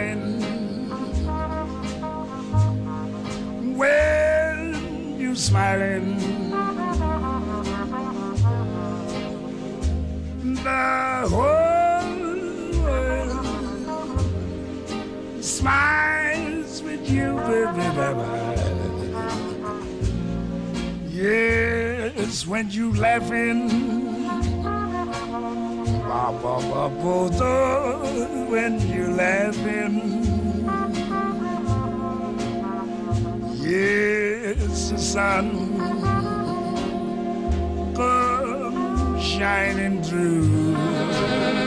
smiling when you're smiling. The whole world smiles with you, baby, baby. Yes, when you laughing, when you laughing. Yes, the sun comes shining through.